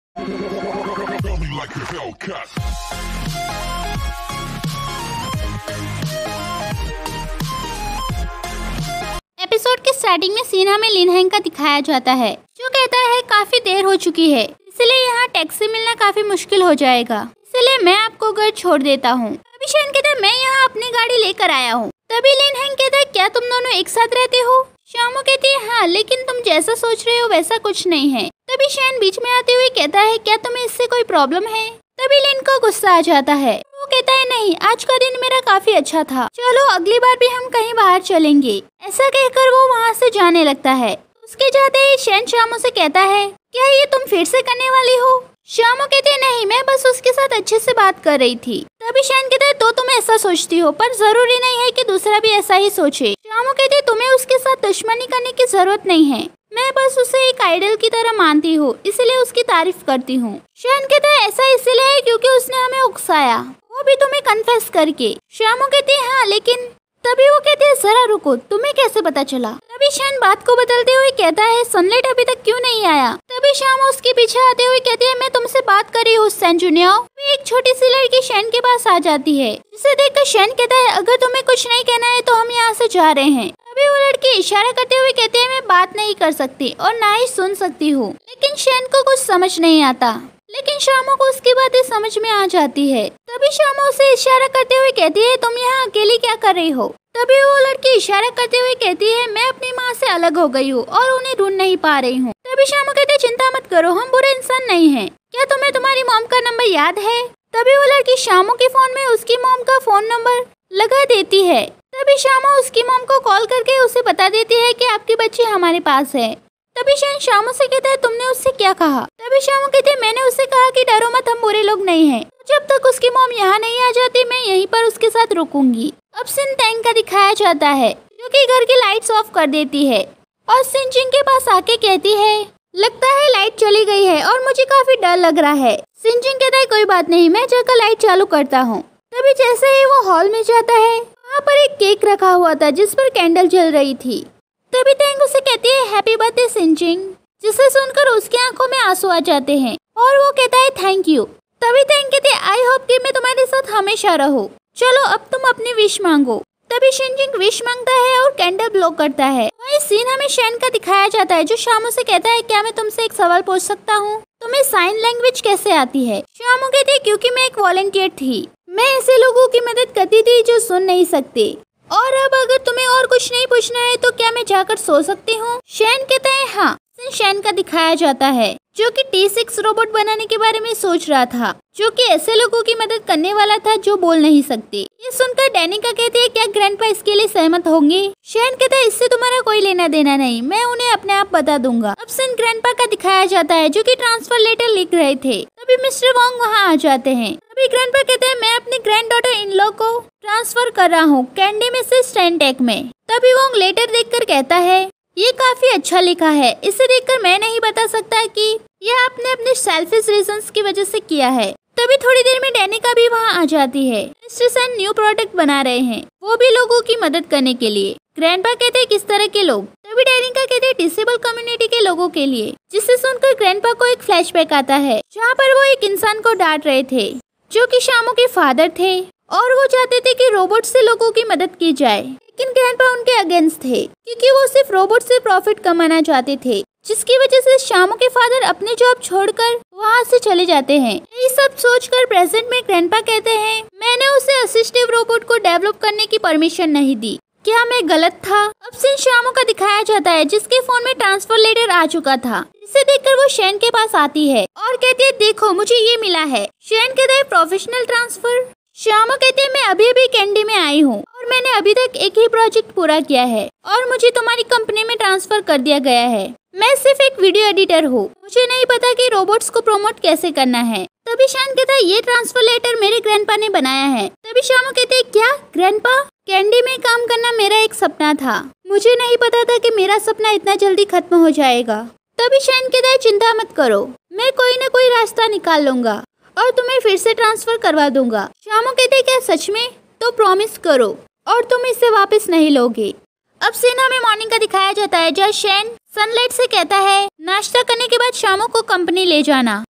Episode के starting में scene हमें लिन हैंग का दिखाया जाता है, जो कहता है काफी देर हो चुकी है, इसलिए यहाँ टैक्सी मिलना काफी मुश्किल हो जाएगा, इसलिए मैं आपको घर छोड़ देता हूँ। तभी शैन कहता है मैं यहाँ अपनी गाड़ी लेकर आया हूँ। तभी लिन हैंग कहता है क्या तुम दोनों एक साथ रहते हो? शामू कहती है हाँ, लेकिन तुम जैसा सोच रहे हो वैसा कुछ नहीं है। तभी शैन बीच में आते हुए कहता है क्या तुम्हें इससे कोई प्रॉब्लम है? तभी लिन को गुस्सा आ जाता है। वो कहता है नहीं, आज का दिन मेरा काफी अच्छा था, चलो अगली बार भी हम कहीं बाहर चलेंगे। ऐसा कहकर वो वहाँ से जाने लगता है। उसके जाते ही शैन शामू से कहता है क्या ये तुम फिर से करने वाली हो? शामू कहते नहीं, मैं बस उसके साथ अच्छे से बात कर रही थी। तभी शैन कहता है तो तुम ऐसा सोचती हो, पर जरूरी नहीं है कि दूसरा भी ऐसा ही सोचे। शामू कहते तुम्हें उसके साथ दुश्मनी करने की जरूरत नहीं है, मैं बस उसे एक आइडल की तरह मानती हूँ, इसलिए उसकी तारीफ करती हूँ। शैन कहता है ऐसा इसलिए है क्योंकि उसने हमें उकसाया, वो भी तुम्हें कन्फेस करके। शामू कहती है हाँ, लेकिन तभी वो कहते हैं जरा रुको, तुम्हें कैसे पता चला? तभी शैन बात को बदलते हुए कहता है सनलाइट अभी तक क्यों नहीं आया? तभी शामू उसके पीछे आते हुए कहती है मैं तुमसे बात कर रही हूँ सैन जूनियर। एक छोटी सी लड़की शैन के पास आ जाती है, जिसे देखकर शैन कहता है अगर तुम्हें कुछ नहीं कहना है तो हम यहाँ से जा रहे हैं। तभी वो लड़की इशारा करते हुए कहती है मैं बात नहीं कर सकती और ना ही सुन सकती हूँ। लेकिन शैन को कुछ समझ नहीं आता, लेकिन शामू को उसकी बातें समझ में आ जाती है। तभी शामू उसे इशारा करते हुए कहती है तुम यहाँ अकेली क्या कर रही हो? तभी वो लड़की इशारा करते हुए कहती है मैं अपनी माँ से अलग हो गई हूँ और उन्हें ढूंढ नहीं पा रही हूँ। तभी शामू कहते चिंता मत करो, हम बुरे इंसान नहीं हैं। क्या तुम्हें तुम्हारी मॉम का नंबर याद है? तभी वो लड़की शामू के फोन में उसकी मॉम का फोन नंबर लगा देती है। तभी शामू उसकी मॉम को कॉल करके उसे बता देती है कि आपकी बच्ची हमारे पास है। तभी शैन शामू से कहता है तुमने उससे क्या कहा? तभी शामू कहते हैं मैंने उससे कहा कि डरो मत, हम बुरे लोग नहीं हैं। जब तक उसकी मॉम यहाँ नहीं आ जाती मैं यहीं पर उसके साथ रुकूंगी। अब सिन टैंक का दिखाया जाता है, जो कि घर की लाइट्स ऑफ कर देती है और सिंजिंग के पास आके कहती है लगता है लाइट चली गई है और मुझे काफी डर लग रहा है। सिंजिंग कहता है कोई बात नहीं, मैं जाकर लाइट चालू करता हूँ। तभी जैसे ही वो हॉल में जाता है, वहाँ पर एक केक रखा हुआ था जिस पर कैंडल जल रही थी। तभी टैंक उसे कहती है हैप्पी बर्थडे सिंजिंग, जिसे सुनकर उसकी आंखों में आंसू आ जाते हैं और वो कहता है थैंक यू। तभी टैंक कहते हैं आई होप कि मैं तुम्हारे साथ हमेशा रहूं, चलो अब तुम अपनी विश मांगो। तभी सिंजिंग विश मांगता है और कैंडल ब्लो करता है। वही सीन हमें शैन का दिखाया जाता है, जो शामू से कहता है क्या मैं तुमसे एक सवाल पूछ सकता हूँ? तुम्हें साइन लैंग्वेज कैसे आती है? शामू कहती है क्योंकि मैं एक वॉलंटियर थी, मैं ऐसे लोगों की मदद करती थी जो सुन नहीं सकते। और अब अगर तुम्हें और कुछ नहीं पूछना है तो क्या मैं जाकर सो सकती हूँ? शैन कहता है हाँ। शैन का दिखाया जाता है जो कि T6 रोबोट बनाने के बारे में सोच रहा था, जो कि ऐसे लोगों की मदद करने वाला था जो बोल नहीं सकते। ये सुनकर डैनिका कहती है क्या ग्रैंडपा इसके लिए सहमत होंगे? शैन कहता है इससे तुम्हारा कोई लेना देना नहीं, मैं उन्हें अपने आप बता दूंगा। अब सिन ग्रैंडपा का दिखाया जाता है जो कि ट्रांसफर लेटर लिख रहे थे। तभी मिस्टर वोंग वहाँ आ जाते हैं। तभी ग्रैंडपा कहते हैं मैं अपनी ग्रैंड डॉटर इन लॉ को ट्रांसफर कर रहा हूँ कैंडी में से स्टैंटेक में। तभी वोंग लेटर देखकर कहता है ये काफी अच्छा लिखा है, इसे देखकर मैं नहीं बता सकता कि यह आपने अपने सेल्फिश रीजंस की वजह से किया है। तभी थोड़ी देर में डैनिका भी वहाँ आ जाती है। मिस्टर सन न्यू प्रोडक्ट बना रहे हैं, वो भी लोगों की मदद करने के लिए। ग्रैंडपा कहते हैं किस तरह के लोग? तभी डैनिका कहते हैं डिसेबल कम्युनिटी के लोगों के लिए। जिसे सुनकर ग्रैंडपा को एक फ्लैशबैक आता है, जहाँ पर वो एक इंसान को डांट रहे थे जो कि शामू के फादर थे और वो चाहते थे कि रोबोट से लोगों की मदद की जाए। लेकिन ग्रैंडपा उनके अगेंस्ट थे क्योंकि वो सिर्फ रोबोट से प्रॉफिट कमाना चाहते थे, जिसकी वजह से शामू के फादर अपने जॉब छोड़कर वहाँ से चले जाते हैं। ये सब सोचकर प्रेजेंट में ग्रैंडपा कहते हैं मैंने उसे असिस्टिव रोबोट को डेवलप करने की परमिशन नहीं दी, क्या मैं गलत था? अब सिन शामू का दिखाया जाता है जिसके फोन में ट्रांसफर लेटर आ चुका था। इसे देखकर वो शैन के पास आती है और कहती है देखो मुझे ये मिला है। शैन कहता है प्रोफेशनल ट्रांसफर। शामू कहते हैं मैं अभी अभी कैंडी में आई हूँ और मैंने अभी तक एक ही प्रोजेक्ट पूरा किया है और मुझे तुम्हारी कंपनी में ट्रांसफर कर दिया गया है। मैं सिर्फ एक वीडियो एडिटर हूँ, मुझे नहीं पता कि रोबोट्स को प्रमोट कैसे करना है। तभी शैन कहता है ये ट्रांसफर लेटर मेरे ग्रैंडपा ने बनाया है। तभी शामू कहते हैं क्या ग्रैंडपा? कैंडी में काम करना मेरा एक सपना था, मुझे नहीं पता था कि मेरा सपना इतना जल्दी खत्म हो जाएगा। तभी शैन कहता है चिंता मत करो, मैं कोई न कोई रास्ता निकाल लूंगा और तुम्हें फिर से ट्रांसफर करवा दूंगा। शामू कहते हैं क्या सच में? तो प्रॉमिस करो और तुम इसे वापस नहीं लोगे। अब सीन हमें मॉर्निंग का दिखाया जाता है जहाँ शैन सनलाइट से कहता है नाश्ता करने के बाद शामू को कंपनी ले जाना।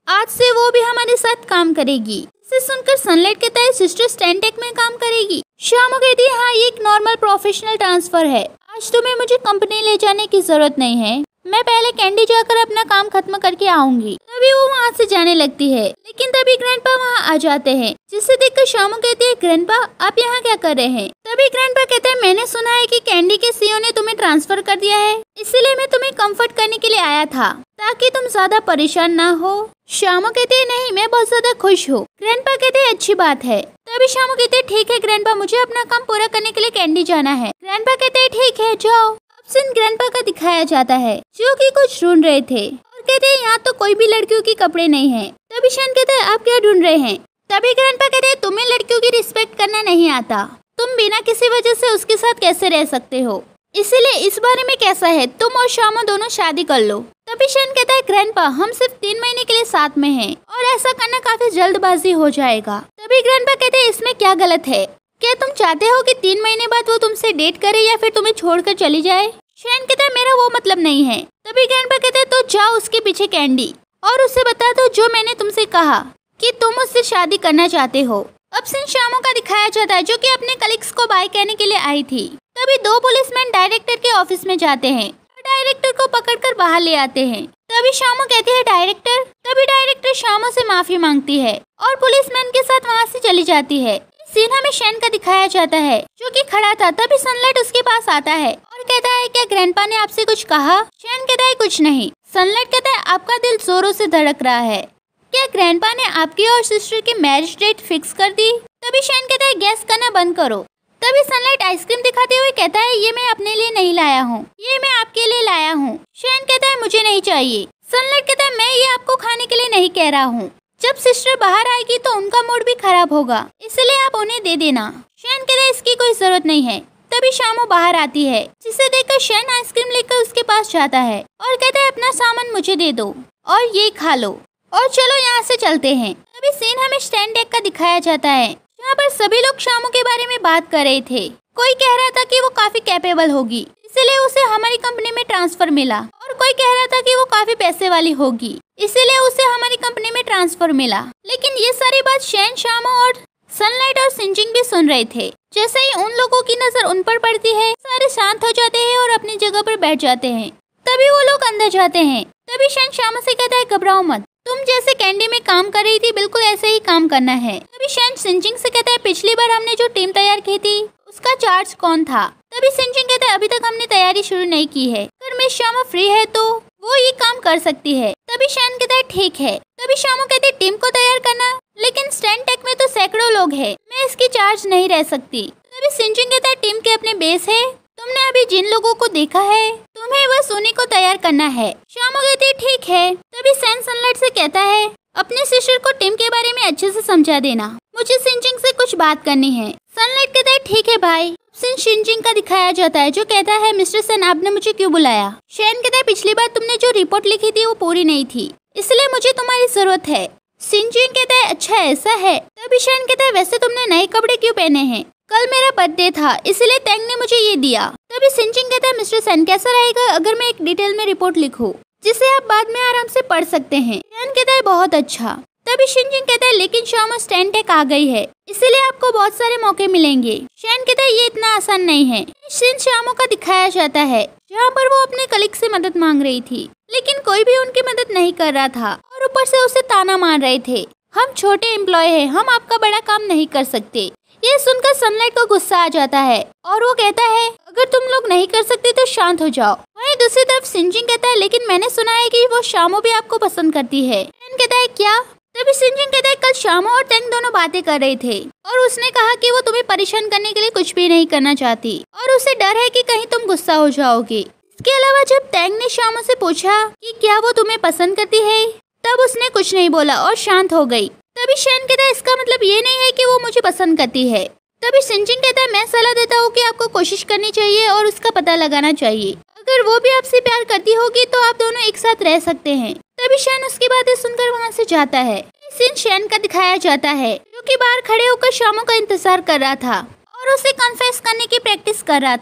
आज से वो भी हमारे साथ काम करेगी। इसे सुनकर सनलाइट कहता है सिस्टर स्टैनटेक में काम करेगी। शामू कहती है हाँ ये एक नॉर्मल प्रोफेशनल ट्रांसफर है, आज तुम्हें मुझे कंपनी ले जाने की जरूरत नहीं है, मैं पहले कैंडी जाकर अपना काम खत्म करके आऊंगी। तभी वो वहाँ से जाने लगती है, लेकिन तभी ग्रैंडपा वहाँ आ जाते हैं, जिसे देखकर शामू कहती है ग्रैंडपा आप यहाँ क्या कर रहे हैं। तभी ग्रैंडपा कहते हैं मैंने सुना है कि कैंडी के सीईओ ने तुम्हें ट्रांसफर कर दिया है, इसीलिए मैं तुम्हें कंफर्ट करने के लिए आया था ताकि तुम ज्यादा परेशान ना हो। शामू कहते हैं नहीं मैं बहुत ज्यादा खुश हूँ। ग्रैंडपा कहते हैं अच्छी बात है। तभी शामू कहते हैं ठीक है ग्रैंडपा मुझे अपना काम पूरा करने के लिए कैंडी जाना है। ग्रैंडपा कहते हैं ठीक है जाओ। अब सीन ग्रैंडपा का दिखाया जाता है जो कि कुछ ढूंढ रहे थे और कहते हैं यहाँ तो कोई भी लड़कियों के कपड़े नहीं है। तभी शैन कहते हैं आप क्या ढूंढ रहे हैं। तभी ग्रैंडपा कहते हैं तुम्हें लड़कियों की रिस्पेक्ट करना नहीं आता, तुम बिना किसी वजह से उसके साथ कैसे रह सकते हो, इसीलिए इस बारे में कैसा है तुम और शामू दोनों शादी कर लो। तभी शैन कहता है ग्रैंडपा हम सिर्फ 3 महीने के लिए साथ में हैं और ऐसा करना काफी जल्दबाजी हो जाएगा। तभी ग्रैंडपा कहते हैं इसमें क्या गलत है, क्या तुम चाहते हो कि 3 महीने बाद वो तुमसे डेट करे या फिर तुम्हें छोड़कर चली जाए। शैन कहता है मेरा वो मतलब नहीं है। तभी ग्रैंडपा कहते हैं तो जाओ उसके पीछे कैंडी और उसे बता दो जो मैंने तुमसे कहा कि तुम उससे शादी करना चाहते हो। अब सीन शामू का दिखाया जाता है जो कि अपने कलीग्स को बाय कहने के लिए आई थी। तभी 2 पुलिसमैन डायरेक्टर के ऑफिस में जाते हैं और डायरेक्टर को पकड़कर बाहर ले आते हैं। तभी शामू कहती है डायरेक्टर। तभी डायरेक्टर शामू से माफी मांगती है और पुलिसमैन के साथ वहाँ से चली जाती है। सीन हमें शैन का दिखाया जाता है जो कि खड़ा था। तभी सनलाइट उसके पास आता है और कहता है क्या ग्रैंडपा ने आपसे कुछ कहा। शैन कहता है कुछ नहीं। सनलाइट कहता है आपका दिल जोरों से धड़क रहा है, क्या ग्रैंडपा ने आपकी और सिस्टर की मैरिज डेट फिक्स कर दी। तभी शैन कहता है गैस करना बंद करो। तभी सनलाइट आइसक्रीम दिखाते हुए कहता है ये मैं अपने लिए नहीं लाया हूँ, ये मैं आपके लिए लाया हूँ। शैन कहता है मुझे नहीं चाहिए। सनलाइट कहता है मैं ये आपको खाने के लिए नहीं कह रहा हूँ, जब सिस्टर बाहर आएगी तो उनका मूड भी खराब होगा, इसलिए आप उन्हें दे देना। शैन कहता है इसकी कोई जरूरत नहीं है। तभी शामू बाहर आती है जिसे देखकर शैन आइसक्रीम लेकर उसके पास जाता है और कहता है अपना सामान मुझे दे दो और ये खा लो और चलो यहाँ से चलते हैं। तभी सीन हमें स्टैनटेक का दिखाया जाता है जहाँ पर सभी लोग शामू के बारे में बात कर रहे थे। कोई कह रहा था कि वो काफी कैपेबल होगी इसीलिए उसे हमारी कंपनी में ट्रांसफर मिला और कोई कह रहा था कि वो काफी पैसे वाली होगी इसीलिए उसे हमारी कंपनी में ट्रांसफर मिला। लेकिन ये सारी बात शैन, शामू और सनलाइट और सिंजिंग भी सुन रहे थे। जैसे ही उन लोगों की नजर उन पर पड़ती है सारे शांत हो जाते हैं और अपनी जगह पर बैठ जाते हैं। तभी वो लोग अंदर जाते हैं। तभी शैन शामू से कहता है घबराओ मत, तुम जैसे कैंडी में काम कर रही थी बिल्कुल ऐसे ही काम करना है। तभी शैन सिंजिंग से कहता है पिछली बार हमने जो टीम तैयार की थी उसका चार्ज कौन था। तभी सिंजिंग कहता है अभी तक हमने तैयारी शुरू नहीं की है, अगर मिस शामू फ्री है तो वो ये काम कर सकती है। तभी शैन कहता है ठीक है। तभी शामू कहते हैं टीम को तैयार करना, लेकिन स्टैनटेक में तो सैकड़ों लोग हैं, मैं इसकी चार्ज नहीं रह सकती। तभी सिंजिंग कहता है टीम के अपने बेस है, तुमने अभी जिन लोगों को देखा है तुम्हें बस उन्हीं को तैयार करना है। शामू कहती है ठीक है। तभी सैन सनलाइट से कहता है अपने सिस्टर को टीम के बारे में अच्छे से समझा देना, मुझे सिंजिंग से कुछ बात करनी है। सनलाइट कहता है ठीक है भाई। सिन सिंजिंग का दिखाया जाता है जो कहता है मिस्टर सन आपने मुझे क्यों बुलाया। शैन कहता है पिछली बार तुमने जो रिपोर्ट लिखी थी वो पूरी नहीं थी इसलिए मुझे तुम्हारी जरूरत है। सिंजिंग कहता है अच्छा ऐसा है। तभी शैन कहता है वैसे तुमने नए कपड़े क्यों पहने हैं, कल मेरा बर्थडे था इसलिए टैंग ने मुझे ये दिया। तभी सिंजिंग कहता है मिस्टर सन कैसा रहेगा अगर मैं एक डिटेल में रिपोर्ट लिखूं जिसे आप बाद में आराम से पढ़ सकते हैं। शैन कहता है बहुत अच्छा। तभी सिंजिंग कहता है लेकिन शामू स्टैनटेक आ गई है इसीलिए आपको बहुत सारे मौके मिलेंगे। शैन कहता है ये इतना आसान नहीं है। सीन शामू का दिखाया जाता है जहाँ पर वो अपने कलीग से मदद मांग रही थी लेकिन कोई भी उनकी मदद नहीं कर रहा था और ऊपर से उसे ताना मार रहे थे, हम छोटे एम्प्लॉय हैं, हम आपका बड़ा काम नहीं कर सकते। ये सुनकर सनलाइट को गुस्सा आ जाता है और वो कहता है अगर तुम लोग नहीं कर सकते तो शांत हो जाओ। वहीं दूसरी तरफ सिंजिंग कहता है लेकिन मैंने सुना है कि वो शामू भी आपको पसंद करती है। शैन कहता है क्या। तभी सिंजिंग कहता है कल शामू और टैंग दोनों बातें कर रहे थे और उसने कहा कि वो तुम्हें परेशान करने के लिए कुछ भी नहीं करना चाहती और उसे डर है कि कहीं तुम गुस्सा हो जाओगे। इसके अलावा जब टैंग ने शामू से पूछा कि क्या वो तुम्हें पसंद करती है तब उसने कुछ नहीं बोला और शांत हो गई। तभी शैन कहता है इसका मतलब ये नहीं है कि वो मुझे पसंद करती है। तभी सिंजिंग कहता है मैं सलाह देता हूँ कि आपको कोशिश करनी चाहिए और उसका पता लगाना चाहिए, अगर वो भी आपसे प्यार करती होगी तो आप दोनों एक साथ रह सकते हैं। तभी शैन उसकी बातें सुनकर वहाँ से जाता है। सीन शैन का दिखाया जाता है जो कि बाहर खड़े होकर शामू का इंतजार कर रहा था और उसे कन्फेस करने की प्रैक्टिस कर रहा था।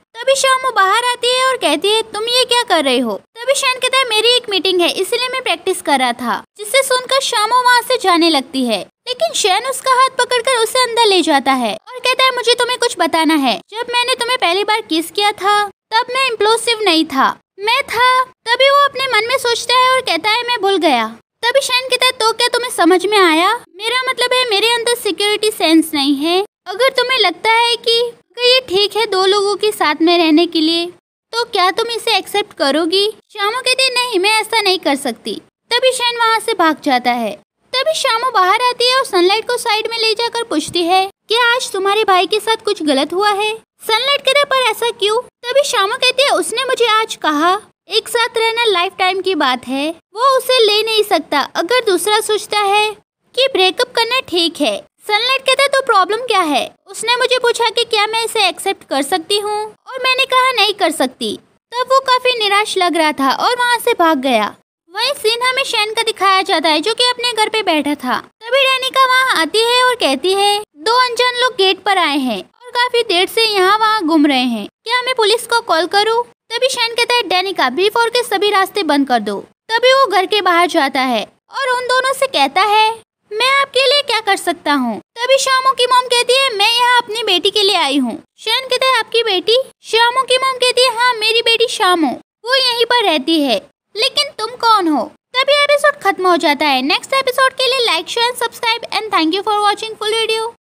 तभी शामू बाहर आती है और कहती है तुम ये क्या कर रहे हो। तभी शैन कहता है मेरी एक मीटिंग है इसलिए मैं प्रैक्टिस कर रहा था, जिससे सुनकर शामू वहाँ से जाने लगती है। लेकिन शैन उसका हाथ पकड़कर उसे अंदर ले जाता है और कहता है मुझे तुम्हें कुछ बताना है। जब मैंने तुम्हें पहली बार किस किया था तब मैं इम्प्लोसिव नहीं था, मैं था। तभी वो अपने मन में सोचता है और कहता है मैं भूल गया। तभी शैन कहता है तो क्या तुम्हें समझ में आया? मेरा मतलब है मेरे अंदर सिक्योरिटी सेंस नहीं है। अगर तुम्हें लगता है कि अगर ये ठीक है दो लोगों के साथ में रहने के लिए तो क्या तुम इसे एक्सेप्ट करोगी? शामू कहती है नहीं मैं ऐसा नहीं कर सकती। तभी शैन वहाँ से भाग जाता है। तभी शामू बाहर आती है और सनलाइट को साइड में ले जाकर पूछती है कि आज तुम्हारे भाई के साथ कुछ गलत हुआ है? सनलाइट कहता है पर ऐसा क्यों? तभी शामू कहती है उसने मुझे आज कहा एक साथ रहना लाइफ टाइम की बात है, वो उसे ले नहीं सकता अगर दूसरा सोचता है कि ब्रेकअप करना ठीक है। सनलाइट कहता है तो प्रॉब्लम क्या है? उसने मुझे पूछा कि क्या मैं इसे एक्सेप्ट कर सकती हूँ और मैंने कहा नहीं कर सकती। तब वो काफी निराश लग रहा था और वहाँ से भाग गया। वहीं सीन हमें शैन का दिखाया जाता है जो कि अपने घर पे बैठा था। तभी डैनिका वहाँ आती है और कहती है दो अनजान लोग गेट पर आए हैं और काफी देर से यहाँ वहाँ घूम रहे हैं, क्या मैं पुलिस को कॉल करूँ? तभी शैन कहता है डैनिका B4 के सभी रास्ते बंद कर दो। तभी वो घर के बाहर जाता है और उन दोनों से कहता है मैं आपके लिए क्या कर सकता हूँ। तभी शामू की मॉम कहती है मैं यहाँ अपनी बेटी के लिए आई हूँ। शैन कहता है आपकी बेटी? शामू की मॉम कहती है हाँ मेरी बेटी शामू, वो यहीं पर रहती है, लेकिन तुम कौन हो? तभी एपिसोड खत्म हो जाता है। नेक्स्ट एपिसोड के लिए like share subscribe and thank you for watching full video.